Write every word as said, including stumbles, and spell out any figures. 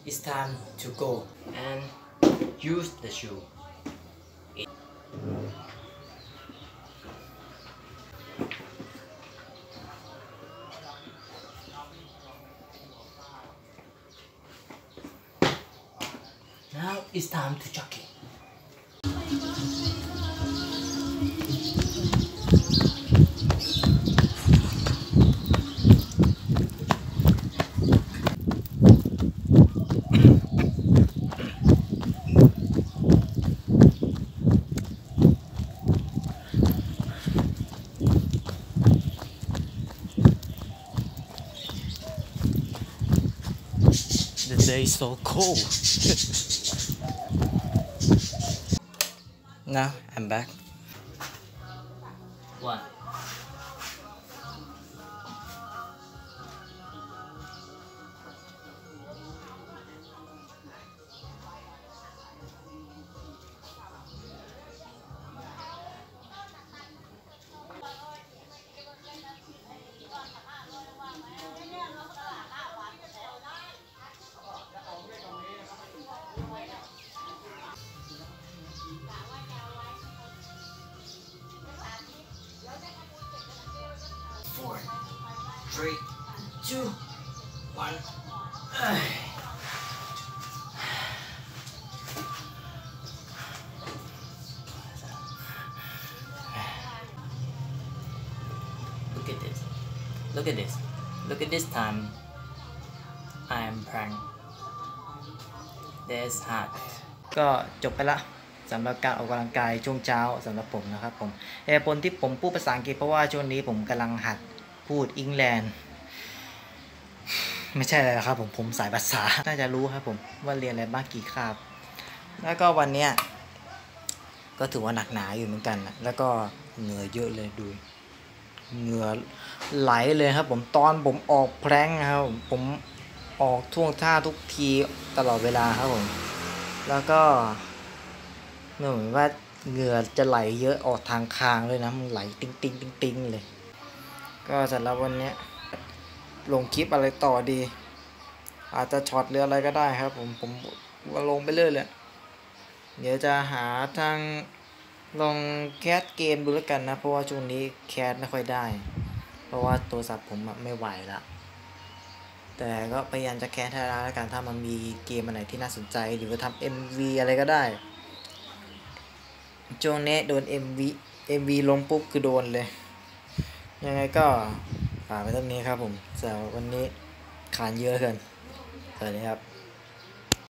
it's time to go and use the shoe. Now it's time to jogging. The day is so cold. Now I'm back. One. Four, three, two, one. Look at this. Look at this. Look at this time. I am prank. There's hard. ก็จบไปละสำหรับการออกกำลังกายช่วงเช้าสำหรับผมนะครับผมเหตุผลที่ผมพูดภาษาอังกฤษเพราะว่าช่วงนี้ผมกำลังหัดพูดอังกฤษไม่ใช่อะไรครับผมผมสายภาษาน่าจะรู้ครับผมว่าเรียนอะไรบ้างกี่คาบแล้วก็วันเนี้ยก็ถือว่าหนักหนาอยู่เหมือนกันนะแล้วก็เหงื่อเยอะเลยดูเหงื่อไหลเลยครับผมตอนผมออกแพร้งครับผมออกท่วงท่าทุกทีตลอดเวลาครับผมแล้วก็เหมือนว่าเหงื่อจะไหลเยอะออกทางคางเลยนะมันไหลติ้งติ้งติ้งติ้งเลยก็สำหรับวันนี้ลงคลิปอะไรต่อดีอาจจะช็อตหรืออะไรก็ได้ครับผมผมว่าลงไปเรื่อยเลยเดี๋ยวจะหาทางลองแคสเกมดูแล้วกันนะเพราะว่าช่วงนี้แคสไม่ค่อยได้เพราะว่าโทรศัพท์ผมไม่ไหวละแต่ก็พยายามจะแคสให้ได้แล้วกันถ้ามันมีเกมอะไรที่น่าสนใจหรือว่าทำ เอ็ม วี อะไรก็ได้ช่วงนี้โดน เอ็ม วี เอ็ม วี ลงปุ๊บคือโดนเลยยังไงก็ฝากไว้ตรงนี้ครับผมสำหรับวันนี้ขานเยอะเกินสวัสดีครับ